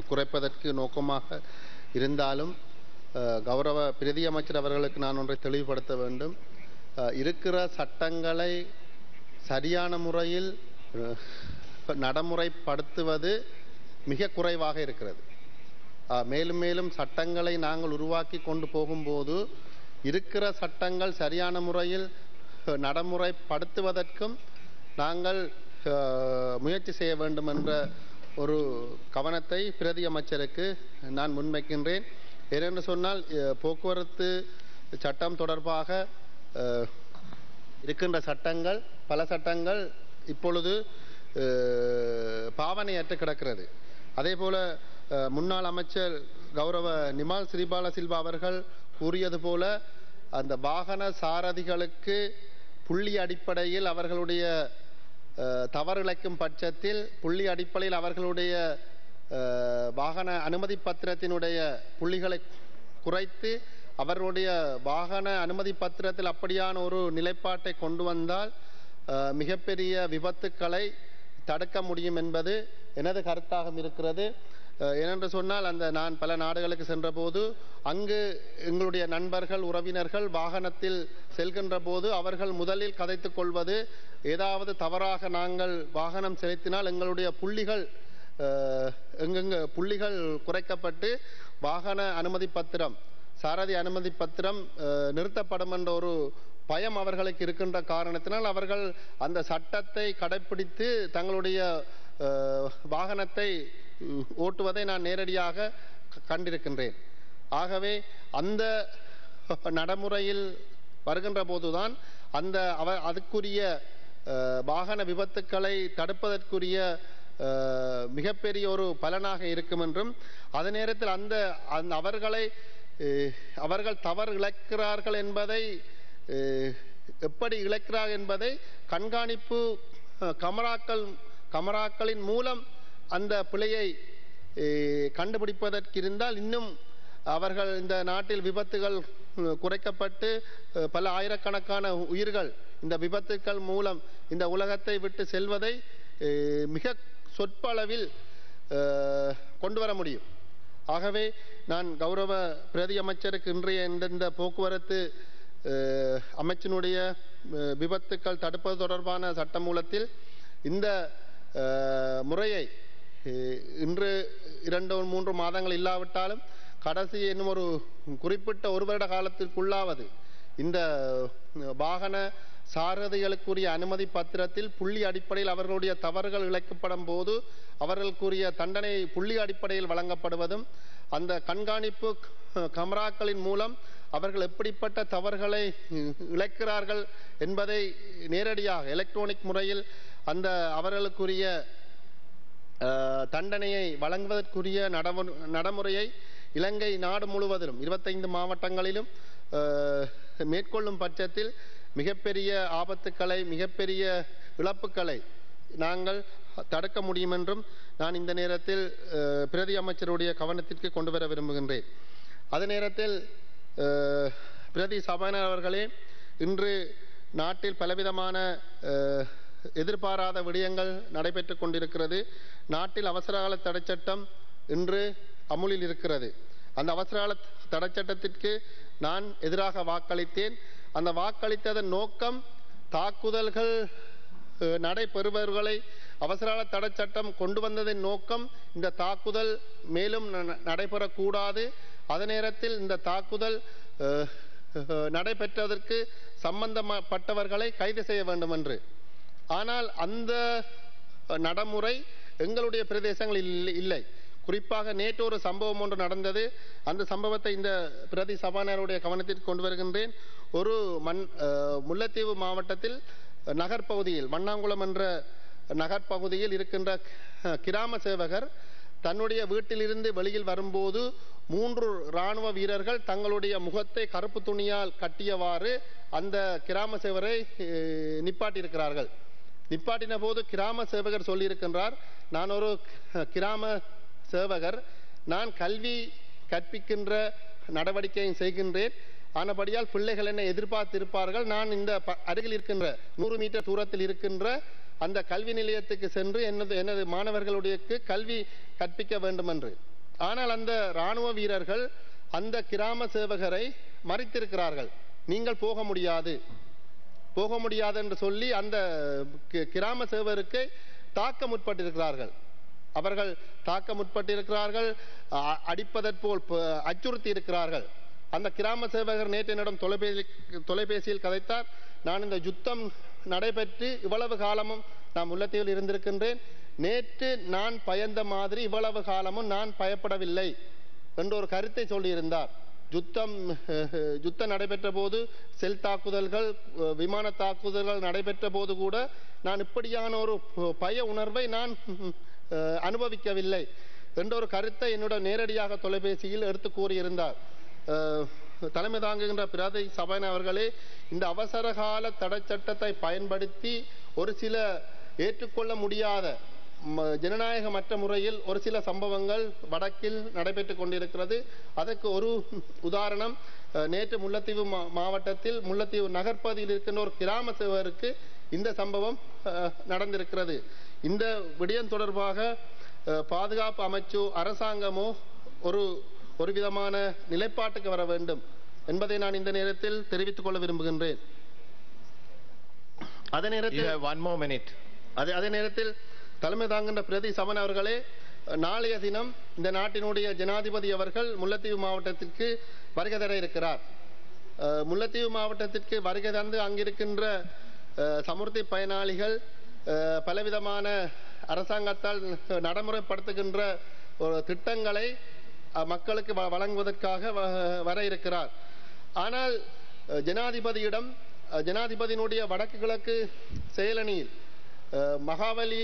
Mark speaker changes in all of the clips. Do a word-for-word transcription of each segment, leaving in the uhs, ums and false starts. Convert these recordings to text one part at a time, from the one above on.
Speaker 1: குறைப்பதற்கு நோக்கமாக இருந்தாலும் கௌரவ பிரதி அமைச்சர் அவர்களுக்கு நான் ஒன்றை தெளிவுபடுத்த வேண்டும். இருக்கிற சட்டங்களை சரியான முறையில் நடைமுறைப்படுத்துவது மிக குறைவாக இருக்கிறது. மேலும் மேலும் சட்டங்களை நாங்கள் உருவாக்கி கொண்டு போகும்போது இருக்கிற சட்டங்கள் சரியான முறையில் நடைமுறைப்படுத்துவதற்கும் நாங்கள் முயற்சி செய்ய வேண்டும் என்ற ஒரு கவனத்தை பிரதி அமைச்சருக்கு நான் முன்வைக்கின்றேன். ஏனென்று சொன்னால் போக்குவரத்து சட்டம் தொடர்பாக இருக்கின்ற சட்டங்கள் பல சட்டங்கள் இப்பொழுது பாவனையற்று கிடக்கிறது. அதே போல முன்னாள் அமைச்சர் கௌரவ நிமால் ஸ்ரீபால சில்வா அவர்கள் கூறியது போல அந்த வாகன சாரதிகளுக்கு புள்ளி அடிப்படையில் அவர்களுடைய தவறிழைக்கும் பட்சத்தில் புள்ளி அடிப்படையில் அவர்களுடைய வாகன அனுமதி பத்திரத்தினுடைய புள்ளிகளை குறைத்து அவர்களுடைய வாகன அனுமதி பத்திரத்தில் அப்படியான ஒரு நிலைப்பாட்டை கொண்டு வந்தால் மிகப்பெரிய விபத்துக்களை தடுக்க முடியும் என்பது எனது கருத்தாக இருக்கிறது. ஏனென்று சொன்னால் அந்த நான் பல நாடுகளுக்கு சென்ற போது அங்கு எங்களுடைய நண்பர்கள் உறவினர்கள் வாகனத்தில் செல்கின்ற போது அவர்கள் முதலில் கதைத்து கொள்வது ஏதாவது தவறாக நாங்கள் வாகனம் செலுத்தினால் எங்களுடைய புள்ளிகள் எங்கெங்க புள்ளிகள் குறைக்கப்பட்டு வாகன அனுமதி பத்திரம் சாரதி அனுமதி பத்திரம் நிறுத்தப்படும் என்ற ஒரு பயம் அவர்களுக்கு இருக்கின்ற காரணத்தினால் அவர்கள் அந்த சட்டத்தை கடைப்பிடித்து தங்களுடைய வாகனத்தை ஓட்டுவதை நான் நேரடியாக கண்டிருக்கின்றேன். ஆகவே அந்த நடைமுறையில் வருகின்ற போதுதான் அந்த அவ அதுக்குரிய வாகன விபத்துக்களை தடுப்பதற்குரிய மிகப்பெரிய ஒரு பலனாக இருக்கும் என்றும் அதே நேரத்தில் அந்த அவர்களை அவர்கள் தவறு இழைக்கிறார்கள் என்பதை எப்படி இழைக்கிறார்கள் என்பதை கண்காணிப்பு கமராக்கள் கமராக்களின் மூலம் அந்த பிழையை கண்டுபிடிப்பதற்கு இருந்தால் இன்னும் அவர்கள் இந்த நாட்டில் விபத்துகள் குறைக்கப்பட்டு பல ஆயிரக்கணக்கான உயிர்கள் இந்த விபத்துக்கள் மூலம் இந்த உலகத்தை விட்டு செல்வதை மிக சொற்ப அளவில் கொண்டு வர முடியும். ஆகவே நான் கௌரவ பிரதி அமைச்சருக்கு இன்றைய இந்த போக்குவரத்து அமைச்சினுடைய விபத்துக்கள் தடுப்பது தொடர்பான சட்டமூலத்தில் இந்த முறையை இன்று இரண்டு மூன்று மாதங்கள் இல்லாவிட்டாலும் கடைசி இன்னும் ஒரு குறிப்பிட்ட ஒரு வருட காலத்திற்குள்ளாவது இந்த வாகன சாரதிகளுக்குரிய அனுமதி பத்திரத்தில் புள்ளி அடிப்படையில் அவர்களுடைய தவறுகள் இழைக்கப்படும் போது அவர்களுக்குரிய தண்டனை புள்ளி அடிப்படையில் வழங்கப்படுவதும் அந்த கண்காணிப்பு கமராக்களின் மூலம் அவர்கள் எப்படிப்பட்ட தவறுகளை இழைக்கிறார்கள் என்பதை நேரடியாக எலக்ட்ரானிக் முறையில் அந்த அவர்களுக்குரிய தண்டனையை வழங்குவதற்குரிய நடைமுறையை இலங்கை நாடு முழுவதிலும் இருபத்தைந்து மாவட்டங்களிலும் மேற்கொள்ளும் பட்சத்தில் மிகப்பெரிய ஆபத்துக்களை மிகப்பெரிய இழப்புக்களை நாங்கள் தடுக்க முடியும் என்றும் நான் இந்த நேரத்தில் பிரதி அமைச்சருடைய கவனத்திற்கு கொண்டு வர விரும்புகின்றேன். அதே நேரத்தில் பிரதி சபாநாயகர் அவர்களே, இன்று நாட்டில் பலவிதமான எதிர்பாராத விடயங்கள் நடைபெற்று கொண்டிருக்கிறது. நாட்டில் அவசரகால தடை சட்டம் இன்று அமுலில் இருக்கிறது. அந்த அவசரகால தடை சட்டத்திற்கு நான் எதிராக வாக்களித்தேன். அந்த வாக்களித்ததன் நோக்கம் தாக்குதல்கள் நடைபெறுபவர்களை அவசரகால தடை சட்டம் கொண்டு வந்ததன் நோக்கம் இந்த தாக்குதல் மேலும் நடைபெறக்கூடாது. அதே நேரத்தில் இந்த தாக்குதல் நடைபெற்றதற்கு சம்பந்தப்பட்டவர்களை கைது செய்ய வேண்டும் என்று. ஆனால் அந்த நடைமுறை எங்களுடைய பிரதேசங்களில் இல்லை. குறிப்பாக நேற்று ஒரு சம்பவம் ஒன்று நடந்தது. அந்த சம்பவத்தை இந்த பிரதி சபாநாயகருடைய கவனத்திற்கு கொண்டு வருகின்றேன். ஒரு மண் முல்லைத்தீவு மாவட்டத்தில் நகர்பகுதியில் மண்ணாங்குளம் என்ற நகர்பகுதியில் இருக்கின்ற கிராம சேவகர் தன்னுடைய வீட்டிலிருந்து வெளியில் வரும்போது மூன்று இராணுவ வீரர்கள் தங்களுடைய முகத்தை கருப்பு துணியால் கட்டியவாறு அந்த கிராம சேவரை நிப்பாட்டியிருக்கிறார்கள். நிப்பாட்டின போது கிராம சேவகர் சொல்லியிருக்கின்றார், நான் ஒரு கிராம சேவகர், நான் கல்வி கற்பிக்கின்ற நடவடிக்கையை செய்கின்றேன், ஆனபடியால் பிள்ளைகள் என்னை எதிர்பார்த்திருப்பார்கள், நான் இந்த அருகில் இருக்கின்ற நூறு மீட்டர் தூரத்தில் இருக்கின்ற அந்த கல்வி நிலையத்துக்கு சென்று எனது எனது மாணவர்களுடைய கல்வி கற்பிக்க வேண்டும் என்று. ஆனால் அந்த இராணுவ வீரர்கள் அந்த கிராம சேவகரை மறித்திருக்கிறார்கள். நீங்கள் போக முடியாது போக முடியாது என்று சொல்லி அந்த கிராம சேவகருக்கு தாக்க முற்பட்டிருக்கிறார்கள். அவர்கள் தாக்க முற்பட்டிருக்கிறார்கள், அடிப்பதற்போல் அச்சுறுத்தி இருக்கிறார்கள். அந்த கிராம சேவகர் நேற்று என்னிடம் தொலைபேசி தொலைபேசியில் கதைத்தார். நான் இந்த யுத்தம் நடைபெற்று இவ்வளவு காலமும் நான் முல்லைத்தீவில் இருந்திருக்கின்றேன். நேற்று நான் பயந்த மாதிரி இவ்வளவு காலமும் நான் பயப்படவில்லை என்ற ஒரு கருத்தை சொல்லியிருந்தார். யுத்தம் யுத்தம் நடைபெற்ற போது செல் தாக்குதல்கள், விமான தாக்குதல்கள் நடைபெற்ற போது கூட நான் இப்படியான ஒரு பய உணர்வை நான் அனுபவிக்கவில்லை என்ற ஒரு கருத்தை என்னுடன் நேரடியாக தொலைபேசியில் எடுத்து கூறியிருந்தார். தலைமை தாங்குகின்ற பிரதி சபையினர் அவர்களே, இந்த அவசர கால தடை சட்டத்தை பயன்படுத்தி ஒரு சில ஏற்றுக்கொள்ள முடியாத ஜனநாயகமற்ற முறையில் ஒரு சில சம்பவங்கள் வடக்கில் நடைபெற்று கொண்டிருக்கிறது. அதற்கு ஒரு உதாரணம், நேற்று முல்லைத்தீவு மாவட்டத்தில் முல்லைத்தீவு நகர்ப்பகுதியில் இருக்கின்ற ஒரு கிராம சேவகருக்கு இந்த சம்பவம் நடந்திருக்கிறது. இந்த விடயம் தொடர்பாக பாதுகாப்பு அமைச்சோ அரசாங்கமோ ஒரு ஒரு விதமான நிலைப்பாட்டுக்கு வர வேண்டும் என்பதை நான் இந்த நேரத்தில் தெரிவித்துக் கொள்ள விரும்புகின்றேன். அதே நேரத்தில்
Speaker 2: one more minute.
Speaker 1: அதே அதே நேரத்தில் தலைமை தாங்குகின்ற பிரதி சபன் அவர்களே, நாளைய தினம் இந்த நாட்டினுடைய ஜனாதிபதி அவர்கள் முல்லைத்தீவு மாவட்டத்திற்கு வருகை தர இருக்கிறார். முல்லைத்தீவு மாவட்டத்திற்கு வருகை தந்து அங்கிருக்கின்ற சமுர்த்தி பயனாளிகள் பலவிதமான அரசாங்கத்தால் நடைமுறைப்படுத்துகின்ற திட்டங்களை மக்களுக்கு வழங்குவதற்காக வர இருக்கிறார். ஆனால் ஜனாதிபதியிடம் ஜனாதிபதியினுடைய வடக்கு கிழக்கு செயலணியில் மகாவலி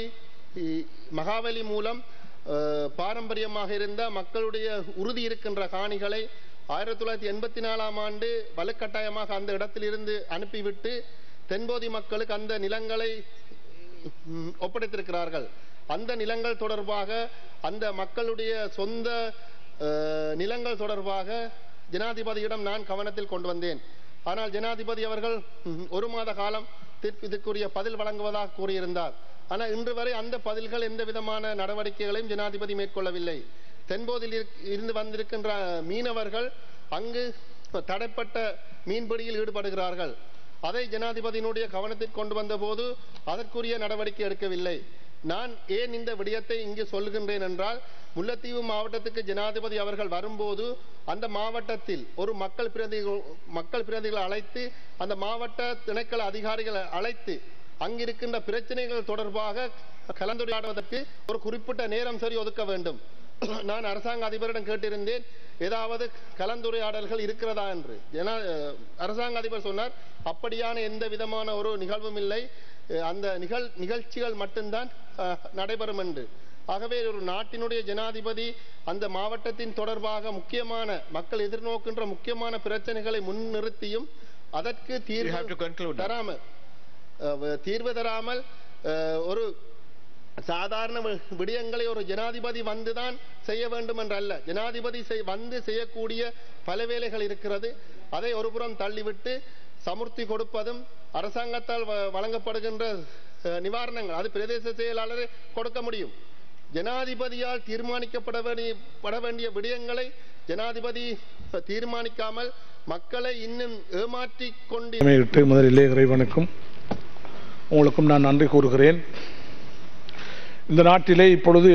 Speaker 1: மகாவலி மூலம் பாரம்பரியமாக இருந்த மக்களுடைய உறுதி இருக்கின்ற காணிகளை ஆயிரத்தி தொள்ளாயிரத்தி எண்பத்தி நாலாம் ஆண்டு வலுக்கட்டாயமாக அந்த இடத்திலிருந்து அனுப்பிவிட்டு தென்போதி மக்களுக்கு அந்த நிலங்களை ஒப்படைத்திருக்கிறார்கள். அந்த நிலங்கள் தொடர்பாக, அந்த மக்களுடைய சொந்த நிலங்கள் தொடர்பாக ஜனாதிபதியிடம் நான் கவனத்தில் கொண்டு வந்தேன். ஆனால் ஜனாதிபதி அவர்கள் ஒரு மாத காலம் இதற்குரிய பதில் வழங்குவதாக கூறியிருந்தார். ஆனால் இன்று வரை அந்த பதில்கள் எந்த விதமான நடவடிக்கைகளையும் ஜனாதிபதி மேற்கொள்ளவில்லை. தென்போதில் இருந்து வந்திருக்கின்ற மீனவர்கள் அங்கு தடைப்பட்ட மீன்பிடியில் ஈடுபடுகிறார்கள். அதை ஜனாதிபதியினுடைய கவனத்தில் கொண்டு வந்த போது அதற்குரிய நடவடிக்கை எடுக்கவில்லை. நான் ஏன் இந்த விடயத்தை இங்கு சொல்கின்றேன் என்றால், முல்லைத்தீவு மாவட்டத்துக்கு ஜனாதிபதி அவர்கள் வரும்போது அந்த மாவட்டத்தில் ஒரு மக்கள் பிரதிநிதிகள் மக்கள் பிரதிநிதிகளை அழைத்து, அந்த மாவட்ட திணைக்கள அதிகாரிகளை அழைத்து அங்கிருக்கின்ற பிரச்சனைகள் தொடர்பாக கலந்துரையாடுவதற்கு ஒரு குறிப்பிட்ட நேரம் சரி ஒதுக்க வேண்டும். நான் அரசாங்க அதிபரிடம் கேட்டிருந்தேன், ஏதாவது கலந்துரையாடல்கள் இருக்கிறதா என்று. ஏன்னா அரசாங்க அதிபர் சொன்னார், அப்படியான எந்த விதமான ஒரு நிகழ்வும் இல்லை, அந்த நிகழ் நிகழ்ச்சிகள் மட்டும்தான் நடைபெறும் என்று. ஆகவே ஒரு நாட்டினுடைய ஜனாதிபதி அந்த மாவட்டத்தின் தொடர்பாக முக்கியமான மக்கள் எதிர்நோக்கின்ற முக்கியமான பிரச்சனைகளை முன்னிறுத்தியும் அதற்கு தீர்வு தராமல் தீர்வு தராமல் ஒரு சாதாரண விடயங்களை ஒரு ஜனாதிபதி வந்துதான் செய்ய வேண்டும் என்றல்ல, ஜனாதிபதி வந்து செய்யக்கூடிய பல வேலைகள் இருக்கிறது. அதை ஒருபுறம் தள்ளிவிட்டு சமுர்த்தி கொடுப்பதும், அரசாங்கத்தால் வழங்கப்படுகின்ற நிவாரணங்கள் அது பிரதேச செயலாளரை கொடுக்க முடியும். ஜனாதிபதியால் தீர்மானிக்கப்பட வேண்டிய வேண்டிய விடயங்களை ஜனாதிபதி தீர்மானிக்காமல் மக்களை இன்னும் ஏமாற்றி கொண்டு
Speaker 3: முதலிலே இறைவனுக்கும் உங்களுக்கும் நான் நன்றி கூறுகிறேன். இந்த நாட்டிலே இப்பொழுது